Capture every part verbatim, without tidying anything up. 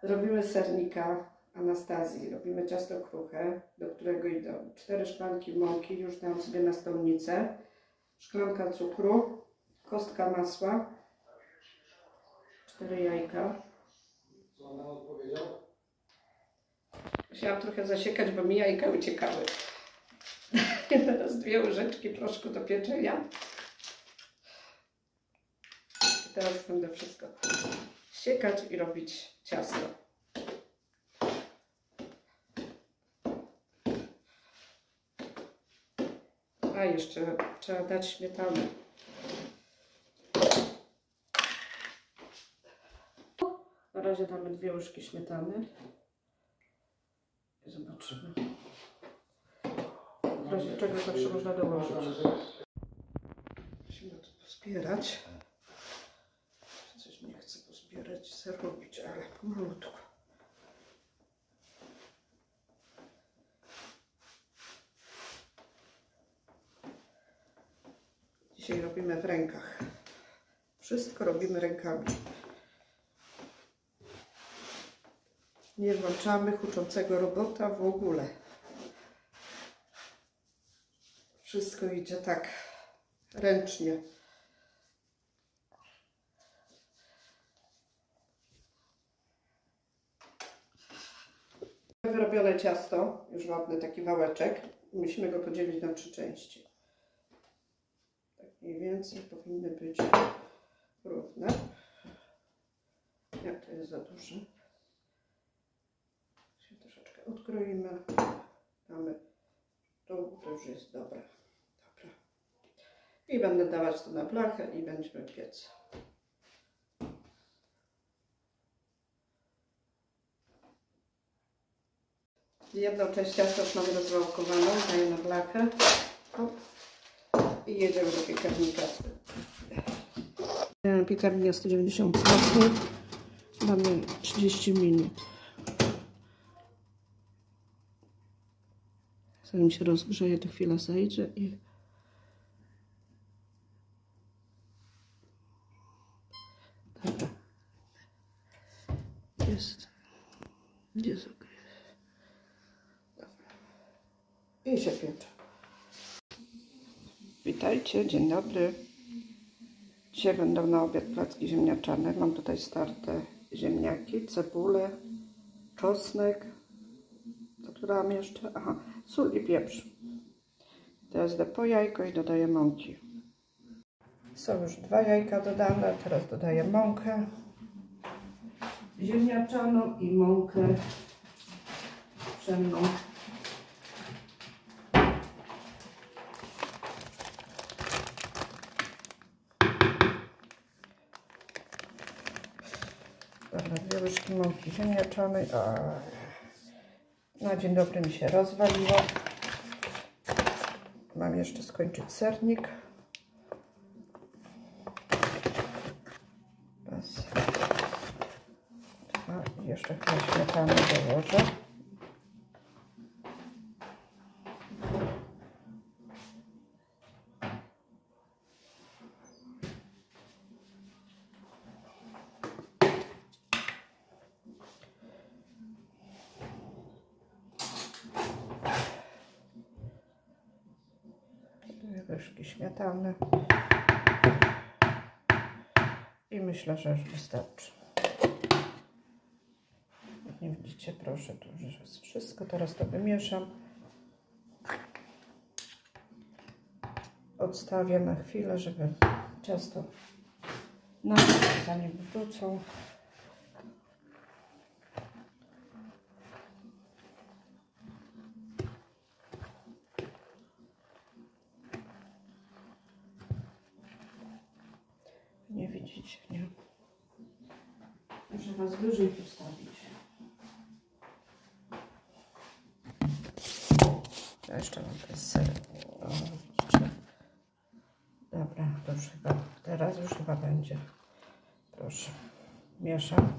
Robimy sernika Anastazji, robimy ciasto kruche, do którego idą cztery szklanki mąki, już dam sobie na stolnicę, szklanka cukru, kostka masła, cztery jajka. Co ona odpowiedział? Musiałam trochę zasiekać, bo mi jajka uciekały. Teraz dwie łyżeczki proszku do pieczenia. I teraz będę wszystko siekać i robić ciasto. A jeszcze trzeba dać śmietanę. Na razie damy dwie łyżki śmietany. I zobaczymy. W razie czego zawsze można dołożyć. Musimy to pozbierać. Coś nie chcę pozbierać, zarobić, ale pomalutku. Dzisiaj robimy w rękach. Wszystko robimy rękami. Nie włączamy huczącego robota w ogóle. Wszystko idzie tak ręcznie. Wyrobione ciasto, już ładny taki wałeczek. Musimy go podzielić na trzy części. Tak mniej więcej powinny być równe. Nie, to jest za duże. Się troszeczkę odkroimy. Damy tu, to już jest dobre. Dobra. I będę dawać to na blachę i będziemy piec. Jedną część ciasta już mamy rozwałkowaną, daję na blachę. Hop. I jedziemy do piekarnika. Piekarnia sto dziewięćdziesiąt stopni. Mamy trzydzieści minut. Zanim się rozgrzeje, to chwila zejdzie i dobra. Jest. Jest ok. Dobra. I się piecze. Witajcie, dzień dobry. Dzisiaj będą na obiad placki ziemniaczane. Mam tutaj starte ziemniaki, cebulę, czosnek. Co tu dałam jeszcze? Aha, sól i pieprz. Teraz idę po jajko i dodaję mąki. Są już dwa jajka dodane, teraz dodaję mąkę ziemniaczaną i mąkę pszenną. Dobra, dwie łyżki mąki ziemniaczanej. A na dzień dobry mi się rozwaliło. Mam jeszcze skończyć sernik. Raz, dwa i jeszcze chyba śmietany dołożę. Łyżki śmietany i myślę, że już wystarczy. Jak nie widzicie, proszę, tu już jest wszystko. Teraz to wymieszam. Odstawię na chwilę, żeby ciasto nasyć, zanim wrócą. Nie widzicie, nie? Muszę was wyżej postawić. Ja jeszcze mam ten ser. O, widzicie? Dobra, to już chyba, teraz już chyba będzie. Proszę, mieszam.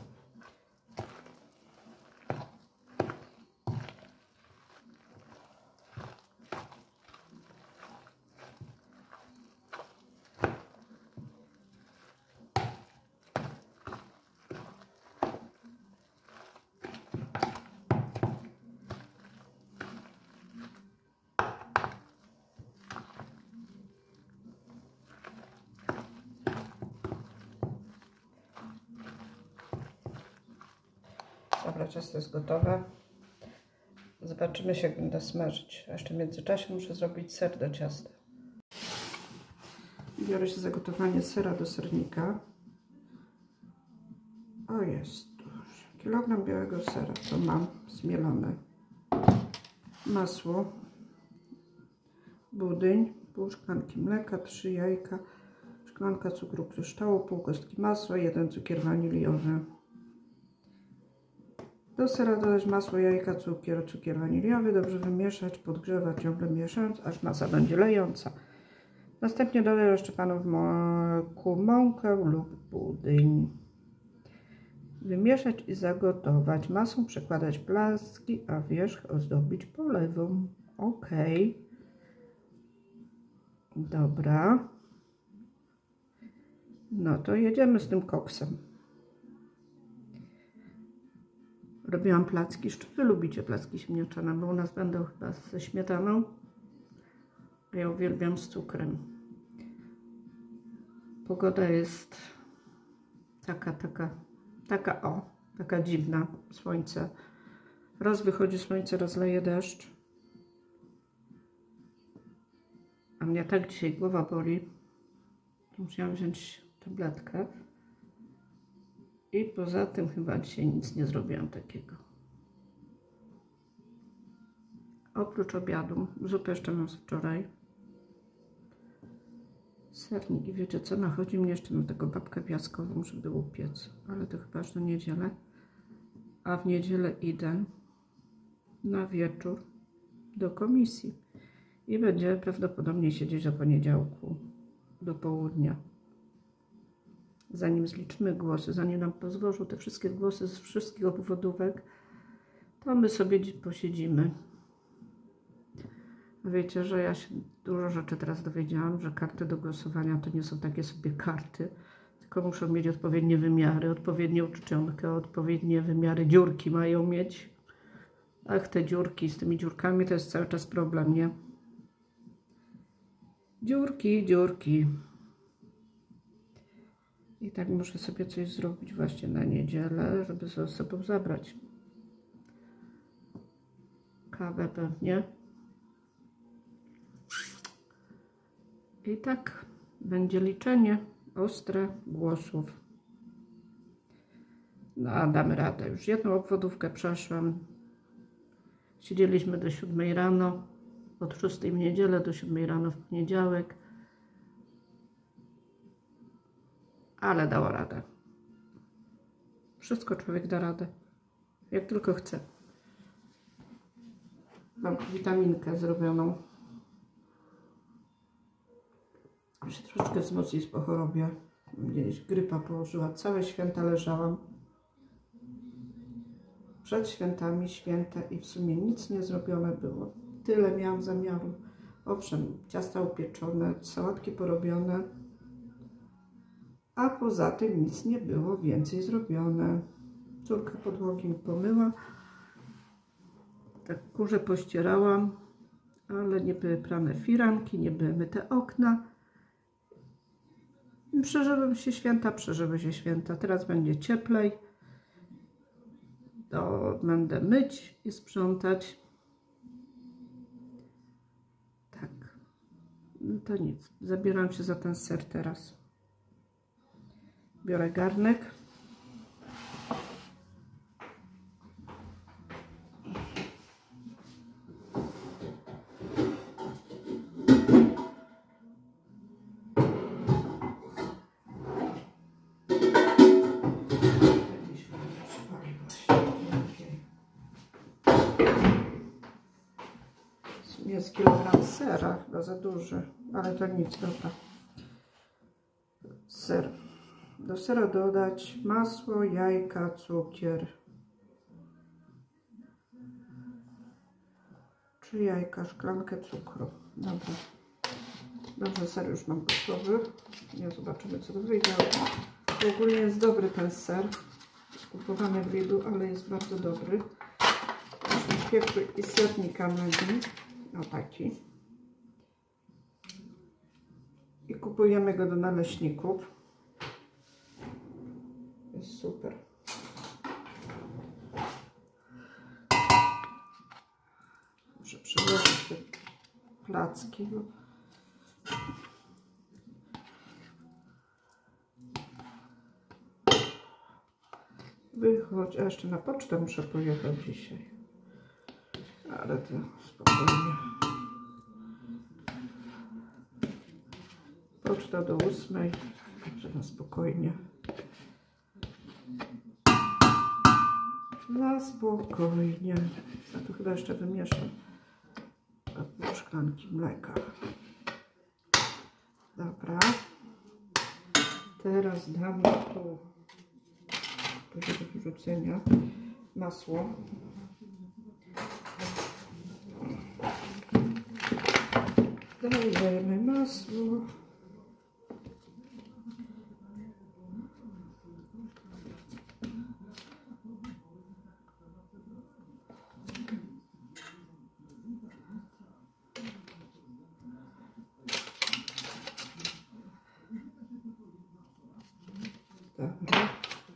Dobra, ciasto jest gotowe. Zobaczymy się, jak będę smażyć. A jeszcze w międzyczasie muszę zrobić ser do ciasta. Biorę się za gotowanie sera do sernika. O, jest już. Kilogram białego sera to mam zmielone. Masło. Budyń. Pół szklanki mleka, trzy jajka. Szklanka cukru kryształu, pół kostki masła, jeden cukier waniliowy. Do sera dodać masło, jajka, cukier, cukier waniliowy. Dobrze wymieszać, podgrzewać, ciągle mieszając, aż masa będzie lejąca. Następnie dodaj rozszczepaną w mleku mąkę lub budyń. Wymieszać i zagotować. Masą przekładać placki, a wierzch ozdobić polewą. Ok. Dobra. No to jedziemy z tym koksem. Robiłam placki. Czy wy lubicie placki ziemniaczane? Bo u nas będą chyba ze śmietaną. Ja uwielbiam z cukrem. Pogoda jest taka, taka, taka o, taka dziwna. Słońce. Raz wychodzi słońce, raz leje deszcz. A mnie tak dzisiaj głowa boli. Musiałam wziąć tabletkę. I poza tym chyba dzisiaj nic nie zrobiłam takiego. Oprócz obiadu, zupę jeszcze mam z wczoraj. Sernik i wiecie co, nachodzi mnie jeszcze na tego babkę piaskową, żeby upiec. Ale to chyba aż na niedzielę. A w niedzielę idę na wieczór do komisji. I będzie prawdopodobnie siedzieć do poniedziałku, do południa. Zanim zliczymy głosy, zanim nam pozwożą te wszystkie głosy z wszystkich obwodówek, to my sobie posiedzimy. Wiecie, że ja się dużo rzeczy teraz dowiedziałam, że karty do głosowania to nie są takie sobie karty, tylko muszą mieć odpowiednie wymiary, odpowiednią czcionkę, odpowiednie wymiary dziurki mają mieć. Ach, te dziurki, z tymi dziurkami to jest cały czas problem, nie? Dziurki, dziurki. I tak muszę sobie coś zrobić właśnie na niedzielę, żeby ze sobą zabrać. Kawę pewnie. I tak będzie liczenie ostre głosów. No a damy radę. Już jedną obwodówkę przeszłam. Siedzieliśmy do siódmej rano. Od szóstej w niedzielę do siódmej rano w poniedziałek. Ale dało radę. Wszystko człowiek da radę. Jak tylko chce. Mam witaminkę zrobioną. Się troszeczkę wzmocnić po chorobie. Gdzieś grypa położyła. Całe święta leżałam. Przed świętami święta i w sumie nic nie zrobione było. Tyle miałam zamiaru. Owszem, ciasta upieczone, sałatki porobione. A poza tym nic nie było więcej zrobione. Córka podłogi mi pomyła. Tak kurze pościerałam. Ale nie były prane firanki, nie były myte okna. Przeżyły się święta, przeżyły się święta. Teraz będzie cieplej. To będę myć i sprzątać. Tak. No to nic. Zabieram się za ten ser teraz. Biorę garnek. Jest kilogram sera, chyba za duży, ale to nic, dobra. Ser. Do sera dodać masło, jajka, cukier. Trzy jajka, szklankę cukru. Dobra. Dobrze, ser już mam gotowy. Nie zobaczymy, co to wyjdzie. Ogólnie jest dobry ten ser. Skupowany w Lidlu, ale jest bardzo dobry. Pieprzu i sernika myli. O taki. I kupujemy go do naleśników. Jest super. Muszę przyłożyć te placki. Wychodź, a jeszcze na pocztę muszę pojechać dzisiaj. Ale to spokojnie. Poczta do ósmej, także na spokojnie. Na spokojnie. A tu chyba jeszcze wymieszam pół szklanki mleka. Dobra. Teraz damy tu do wyrzucenia masło. Dajemy masło. Dobra.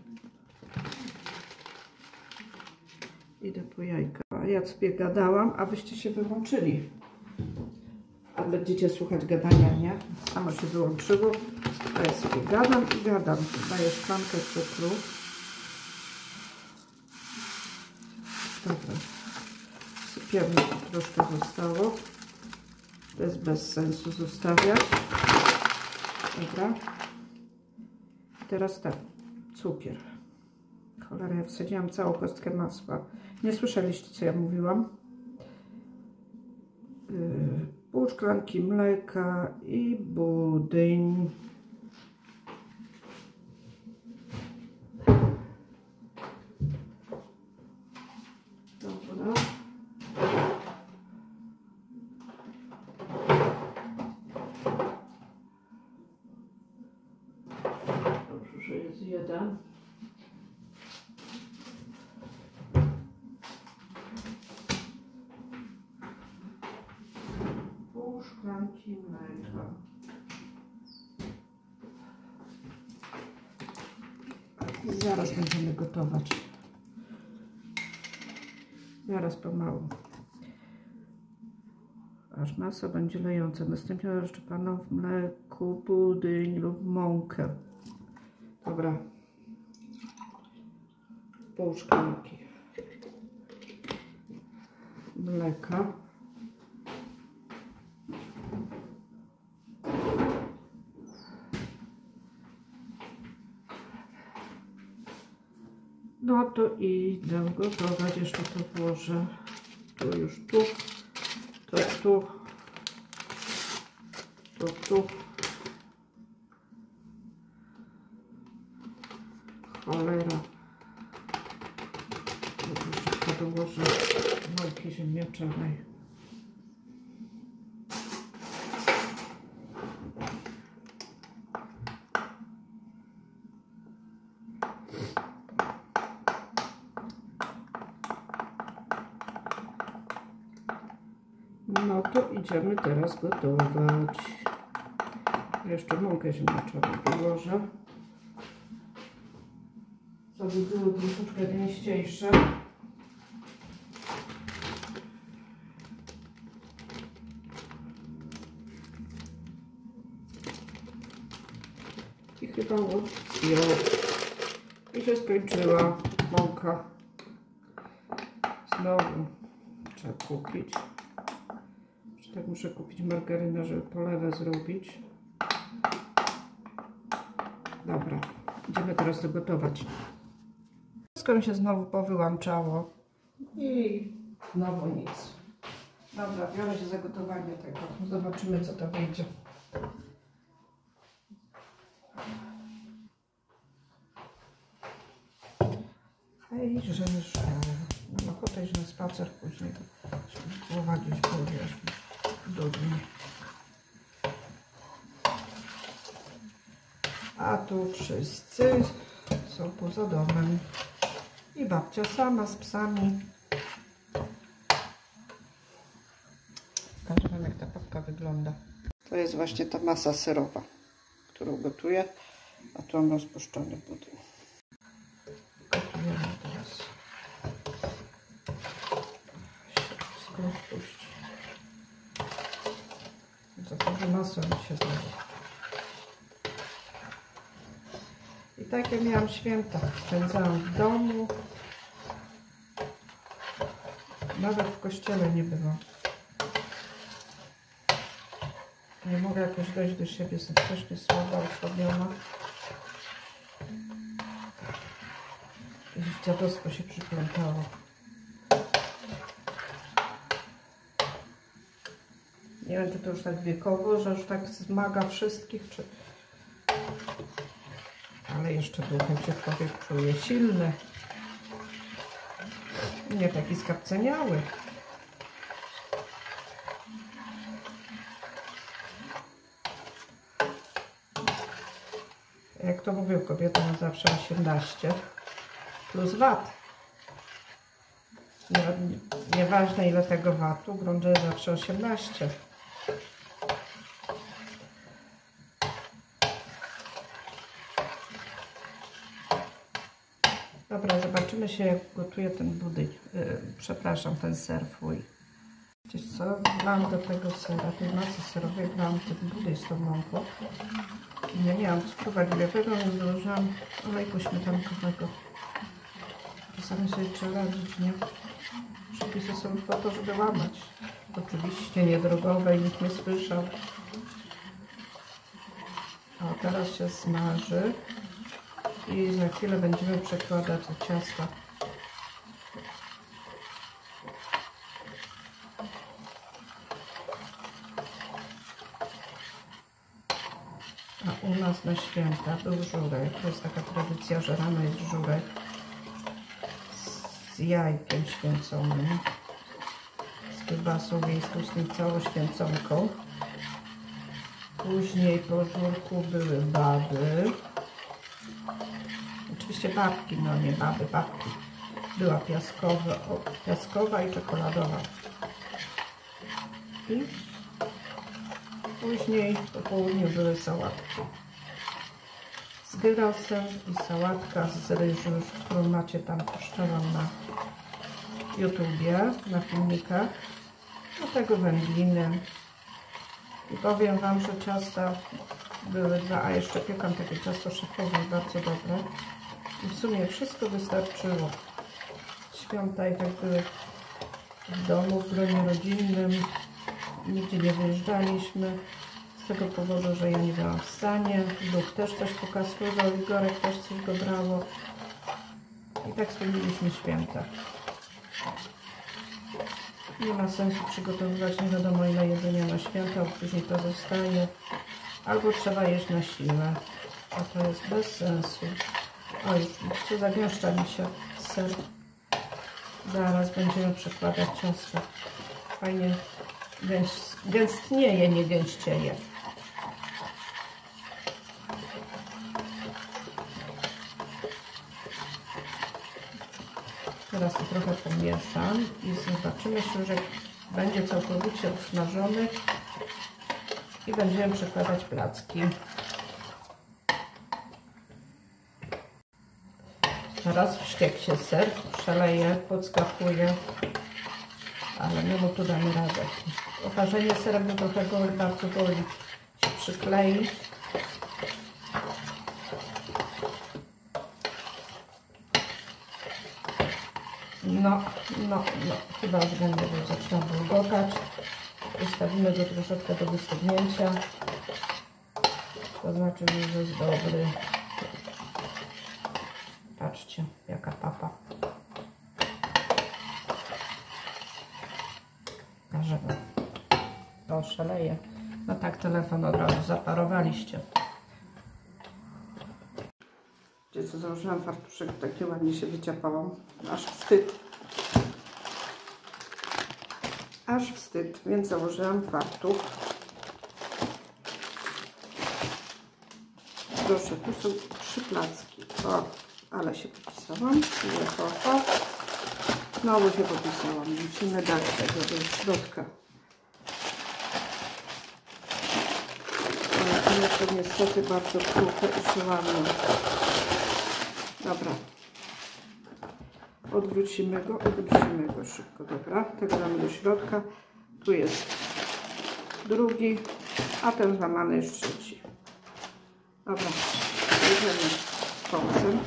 Idę po jajka. Ja sobie gadałam, a wyście się wyłączyli. A będziecie słuchać gadania, nie? Samo się wyłączyło. A ja sobie gadam i gadam. Daję szklankę cukru. Dobra. Sypiemy, troszkę zostało. To jest bez sensu zostawiać. Dobra. Teraz tak. Cukier. Cholera, ja wsadziłam całą kostkę masła. Nie słyszeliście, co ja mówiłam? Yy, pół szklanki mleka i budyń. Dobra. Dobrze, że jest jeden. Pół szklanki mleka. I zaraz będziemy gotować. Zaraz pomału. Aż masa będzie lejąca. Następnie rozszczepaną w mleku budyń lub mąkę. Dobra. Pół szklanki mleka. No to idę gotować. Jeszcze to włożę. Tu już tu. To tu. To tu. Cholera. Jeszcze dołożę mąki ziemniaczanej. No to idziemy teraz gotować. Jeszcze mąkę ziemniaczaną dołożę. To by było troszeczkę gęściejsze. I chyba jo. I się skończyła mąka. Znowu trzeba kupić. Tak, muszę kupić margarynę, żeby polewę zrobić. Dobra, idziemy teraz to gotować. Wszystko mi się znowu powyłączało i znowu nic. Dobra, biorę się za gotowanie tego. Zobaczymy, co to wyjdzie. Hej, że już mam ochotę iść na spacer później. To głowa gdzieś powiesz. Dudni. A tu wszyscy są poza domem. I babcia sama z psami. Pokażę wam, jak ta papka wygląda. To jest właśnie ta masa serowa, którą gotuję. A tu mam rozpuszczony budyń. Gotujemy teraz. Wszystko rozpuścić. masło mi się zlewa. I takie miałam święta. Spędzałam w domu. Nawet w kościele nie byłam. Nie mogę jakoś dojść do siebie, jestem strasznie słaba, osłabiona. Jakieś dziadostwo się przyplątało. Nie wiem, czy to już tak wiekowo, że już tak zmaga wszystkich, czy... Ale jeszcze duchem się człowiek czuje silny. Nie taki skapceniały. Jak to mówią, kobieta ma zawsze osiemnaście plus wat. Nie, nieważne ile tego watu, grunt, że jest zawsze osiemnaście. Dobra, zobaczymy się, jak gotuję ten budyń. Yy, przepraszam, ten ser fuj. Wiecie co? Wlałam do tego sera, tej masy serowej, wlałam ten budyń z tą mąką. Ja nie mam cukru waniliowego, więc dołożyłam olejku śmietankowego. Czasami sobie trzeba radzić, nie? Przepisy są po to, żeby łamać. Oczywiście niedrogowe i nikt nie słyszał. O, teraz się smaży. I za chwilę będziemy przekładać do ciasta. A u nas na święta był żurek. To jest taka tradycja, że rano jest żurek z jajkiem święconym, z kiełbasą wiejską, z tym całoświęconką. Później po żurku były baby. Oczywiście babki, no nie baby, babki. Była piaskowa, o, piaskowa i czekoladowa. I później po południu były sałatki. Z gyrosem i sałatka z ryżu, którą macie tam, puszczałam na YouTubie, na filmikach. Do tego wędliny. I powiem wam, że ciasta były dwa, a jeszcze piekam takie ciasto szefowe, bardzo dobre. I w sumie wszystko wystarczyło. Święta i tak były w domu, w gronie rodzinnym. Nigdzie nie wyjeżdżaliśmy. Z tego powodu, że ja nie byłam w stanie. Duch też coś pokazywał, Igorek też coś go brało. I tak spędziliśmy święta. Nie ma sensu przygotowywać nie wiadomo ile jedzenia na święta, bo później to zostaje. Albo trzeba jeść na siłę. A to jest bez sensu. O, już widzicie, zagęszcza mi się ser. Zaraz będziemy przekładać ciasto. Fajnie gęstnieje, nie gęścieje. Teraz to trochę pomieszam i zobaczymy się, że będzie całkowicie usmażony i będziemy przekładać placki. Teraz wściekł się ser, szaleje, podskakuje, ale my mu tu damy radę. Oparzenie serem trochę go bardzo boli, się przyklei. No, no, no, chyba już będę zaczyna bulgotać. Ustawimy go troszeczkę do wystygnięcia. To znaczy, że już jest dobry. Patrzcie, jaka papa. Na żywo. O, szaleje. No tak, telefon od razu zaparowaliście. Wiecie co, założyłam fartuszek, taki ładnie się wyciapałam. Aż wstyd. Aż wstyd, więc założyłam fartuch. Proszę, tu są trzy placki. O, ale się popisałam. O, o. Znowu się popisałam. Musimy dać tego do środka. Ale to jest to niestety bardzo kruche i przełamne. Dobra. Odwrócimy go, odwrócimy go szybko. Dobra, tego damy do środka. Tu jest drugi. a ten złamany jest trzeci. Dobra, bierzemy koksem.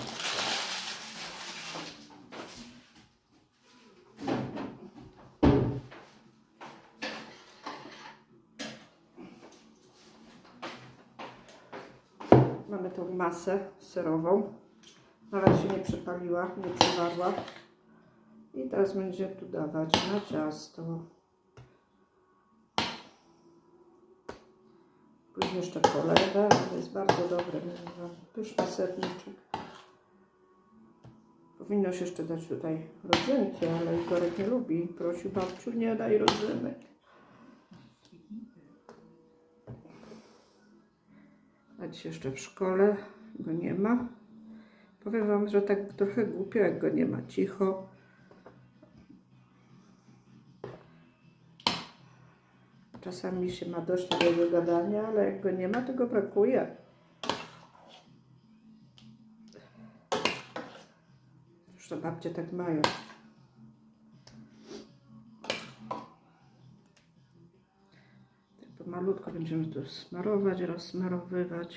Mamy tą masę serową. Nawet się nie przepaliła, nie przewarła. I teraz będzie tu dawać na ciasto. Później jeszcze polewę. To jest bardzo dobre. Pyszny serniczek. Powinno się jeszcze dać tutaj rodzynki, ale Igorek nie lubi. Prosił babciu, nie daj rodzynek. Dać jeszcze w szkole. Go nie ma. Powiem wam, że tak trochę głupio, jak go nie ma. Cicho. Czasami się ma dość tego gadania, ale jak go nie ma, to go brakuje. Zresztą babcie tak mają. Tak pomalutko będziemy tu smarować, rozsmarowywać.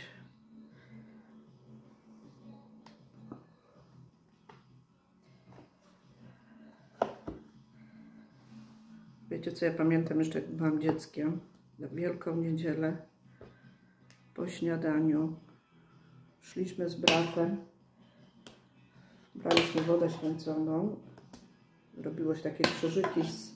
Wiecie co, ja pamiętam jeszcze, jak byłam dzieckiem, na Wielką Niedzielę po śniadaniu szliśmy z bratem, braliśmy wodę święconą, robiło się takie krzyżyki z,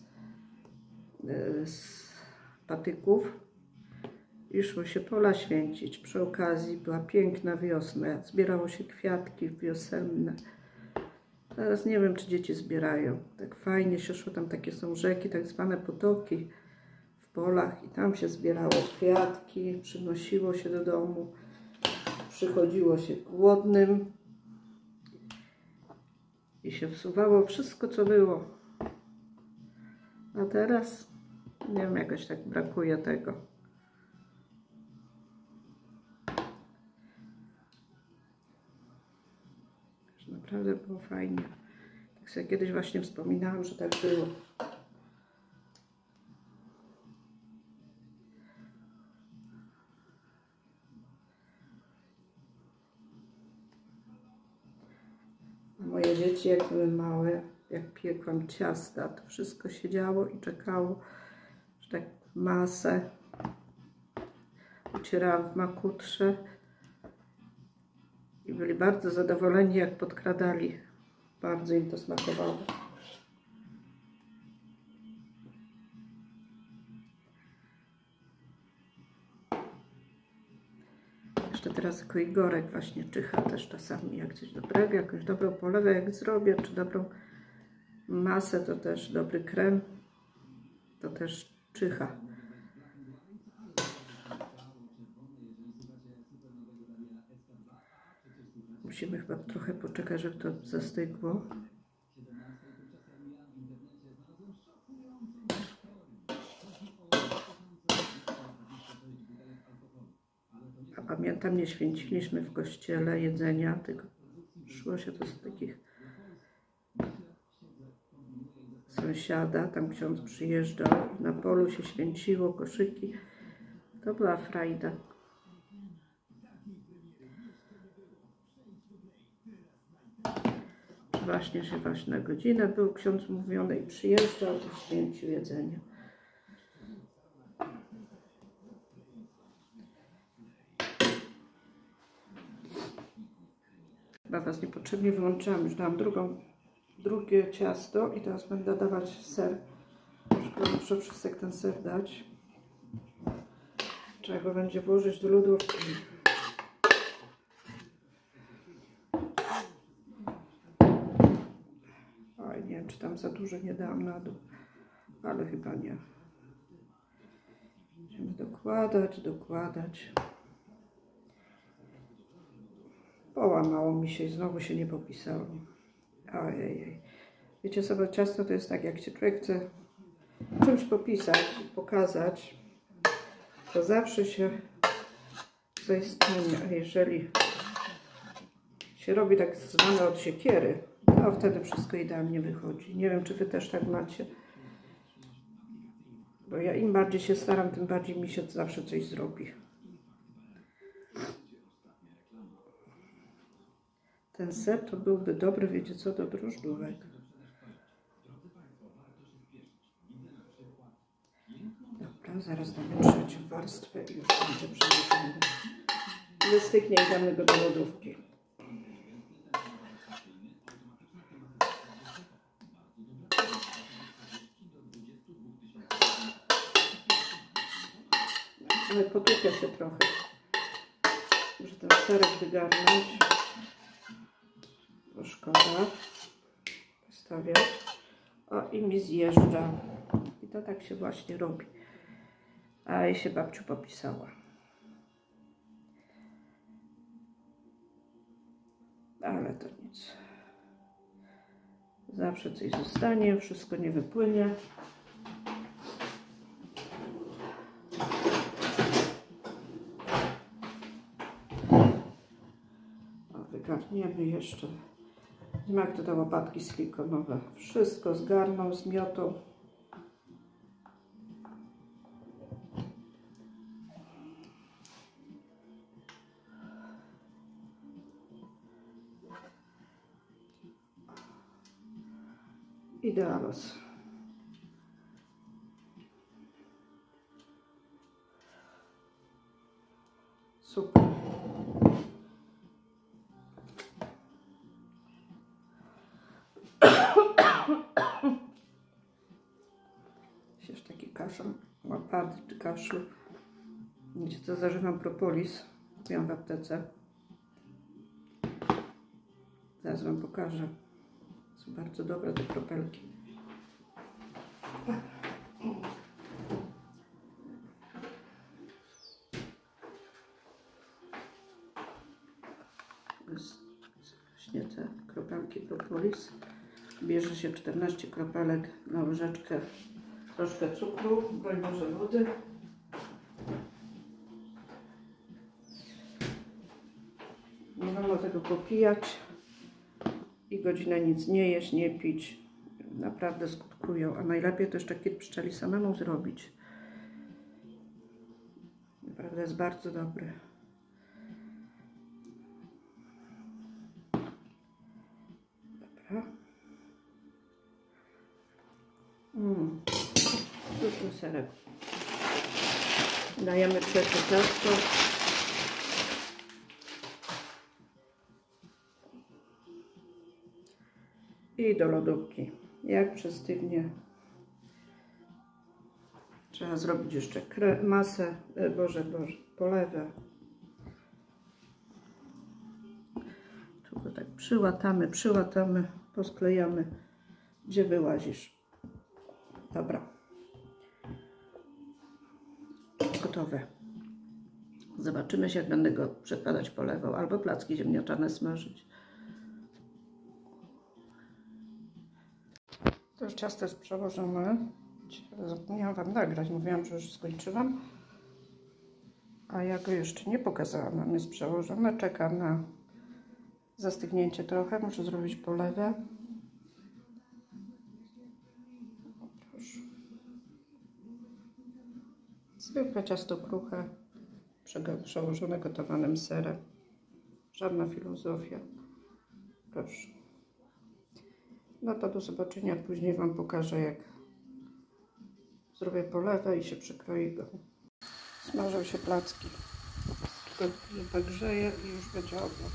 z patyków i szło się pola święcić. Przy okazji była piękna wiosna, zbierało się kwiatki wiosenne. Teraz nie wiem, czy dzieci zbierają. Tak fajnie się szło, tam takie są rzeki, tak zwane potoki w polach i tam się zbierało kwiatki, przynosiło się do domu, przychodziło się głodnym i się wsuwało wszystko, co było. A teraz, nie wiem, jakoś tak brakuje tego. Naprawdę było fajnie. Tak sobie kiedyś właśnie wspominałam, że tak było. A moje dzieci, jak były małe, jak piekłam ciasta, to wszystko siedziało i czekało, że tak masę ucierałam w makutrze. I byli bardzo zadowoleni, jak podkradali. Bardzo im to smakowało. Jeszcze teraz tylko Igorek właśnie czyha też czasami, jak coś dobrego, jakąś dobrą polewę jak zrobię, czy dobrą masę, to też dobry krem, to też czyha. Musimy chyba trochę poczekać, żeby to zastygło. A pamiętam, nie święciliśmy w kościele jedzenia, tylko szło się to z takich sąsiada, tam ksiądz przyjeżdżał, na polu się święciło, koszyki. To była frajda. Właśnie się właśnie na godzinę był ksiądz umówiony i przyjeżdżał i święcił jedzenie. Chyba was niepotrzebnie wyłączyłam, już dałam drugą, drugie ciasto i teraz będę dawać ser. Muszę wszystek ten ser dać. Trzeba go będzie włożyć do lodówki. Oj, nie wiem, czy tam za dużo nie dałam na dół, ale chyba nie. Będziemy dokładać, dokładać. Połamało mi się i znowu się nie popisało. Ojej. Wiecie sobie, ciasto to jest tak, jak się człowiek chce czymś popisać, pokazać, to zawsze się coś stanie. A jeżeli się robi tak zwane od siekiery, to wtedy wszystko idealnie wychodzi. Nie wiem, czy wy też tak macie. Bo ja im bardziej się staram, tym bardziej mi się zawsze coś zrobi. Ten ser to byłby dobry, wiecie co, do drożdżówek. Dobra, zaraz damy trzecią warstwę i już będzie przeliczony. Wystygnie i damy go do lodówki. Ale potłukę się trochę. Muszę ten serek wygarnąć. Bo szkoda. Postawiać. O, i mi zjeżdża. I to tak się właśnie robi. A i się babciu popisała. Ale to nic. Zawsze coś zostanie, wszystko nie wypłynie. O, wygarniemy jeszcze. Nie ma jak to te łopatki silikonowe. Wszystko zgarną, zmiotą. Idealos. Super. Już taki kaszel, łapady czy kaszlu. Wiecie co, zażywam propolis. Kupiłam w aptece. Zaraz wam pokażę. Są bardzo dobre te kropelki. Właśnie te kropelki propolis. Bierze się czternaście kropelek na łyżeczkę, troszkę cukru, broń Boże wody. Nie wolno tego popijać i godzinę nic nie jeść, nie pić. Naprawdę skutkują, a najlepiej to jeszcze kit pszczeli samemu zrobić. Naprawdę jest bardzo dobry. Dobra. Mm. Pyszny serek. Dajemy trzecie ciasto. I do lodówki. Jak przystygnie. Trzeba zrobić jeszcze masę, e, boże, boże, polewę. Tu go tak przyłatamy, przyłatamy, posklejamy, gdzie wyłazisz. Dobra. Gotowe. Zobaczymy się, jak będę go przekładać polewą, albo placki ziemniaczane smażyć. To już ciasto jest przełożone. Zapomniałam wam nagrać, mówiłam, że już skończyłam. A ja go jeszcze nie pokazałam. Mam jest przełożone. Czekam na zastygnięcie trochę. Muszę zrobić polewę. Proszę. Zwykłe ciasto kruche, przełożone gotowanym serem. Żadna filozofia. Proszę. No to do zobaczenia. Później wam pokażę, jak zrobię polewę i się przykroi go. Smażą się placki. Tylko tak grzeje i już będzie obiad.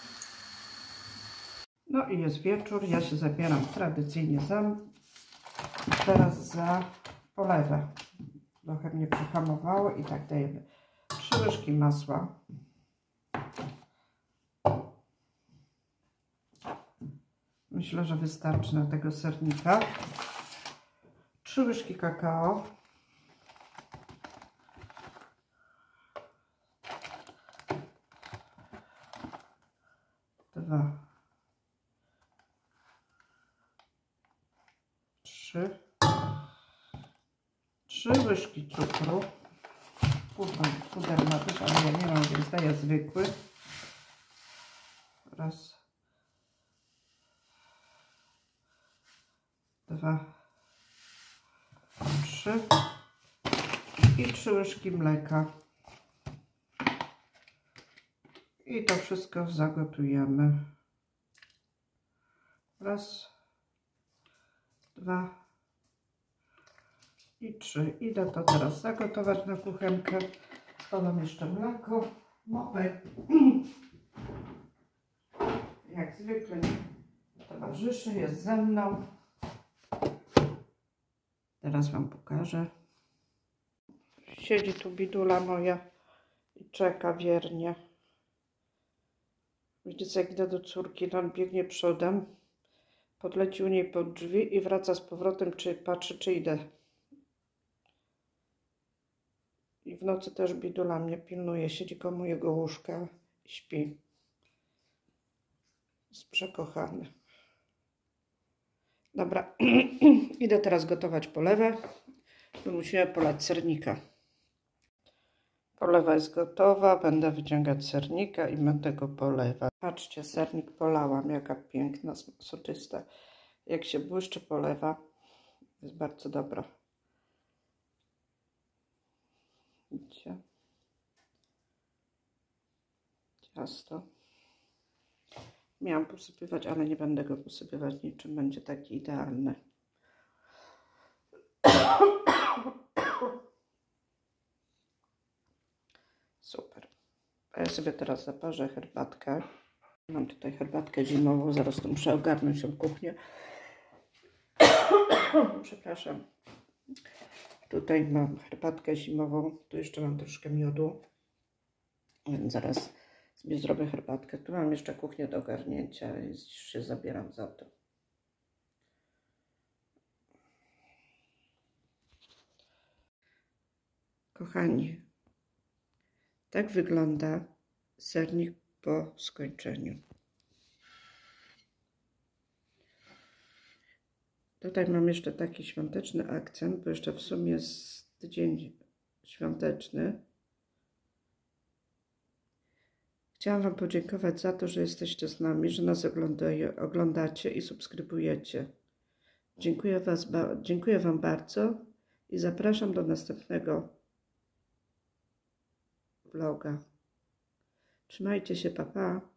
No i jest wieczór. Ja się zabieram tradycyjnie za, teraz za polewę. Trochę mnie przyhamowało i tak dajemy trzy łyżki masła. Myślę, że wystarczy na tego sernika. trzy łyżki kakao. Dwa. Trzy. Trzy łyżki cukru. Puder, puder ma być, ale ja nie mam, więc daję zwykły. Raz. Dwa. Trzy. i trzy łyżki mleka. I to wszystko zagotujemy. Raz, dwa i trzy. Idę to teraz zagotować na kuchenkę. Spalam jeszcze mleko. Mopek jak zwykle towarzyszy, jest ze mną. Teraz wam pokażę. Siedzi tu bidula moja i czeka wiernie. Widzicie, jak idę do córki, to on biegnie przodem, podleci u niej pod drzwi i wraca z powrotem, czy patrzy, czy idę. I w nocy też bidula mnie pilnuje, siedzi koło mojego łóżka i śpi. Jest przekochany. Dobra, idę teraz gotować polewę, bo musimy polać sernika. Polewa jest gotowa, będę wyciągać sernika i będę go polewać. Patrzcie, sernik polałam, jaka piękna, soczysta. Jak się błyszczy polewa, jest bardzo dobra. Widzicie? Ciasto. Miałam posypywać, ale nie będę go posypywać niczym, będzie taki idealny. Super. A ja sobie teraz zaparzę herbatkę. Mam tutaj herbatkę zimową, zaraz tu muszę ogarnąć ją kuchnię. Przepraszam. Tutaj mam herbatkę zimową, tu jeszcze mam troszkę miodu, więc zaraz sobie zrobię herbatkę. Tu mam jeszcze kuchnię do ogarnięcia i już się zabieram za to. Kochani, tak wygląda sernik po skończeniu. Tutaj mam jeszcze taki świąteczny akcent, bo jeszcze w sumie jest tydzień świąteczny. Chciałam wam podziękować za to, że jesteście z nami, że nas oglądacie i subskrybujecie. Dziękuję, was, dziękuję wam bardzo i zapraszam do następnego vloga. Trzymajcie się, pa pa.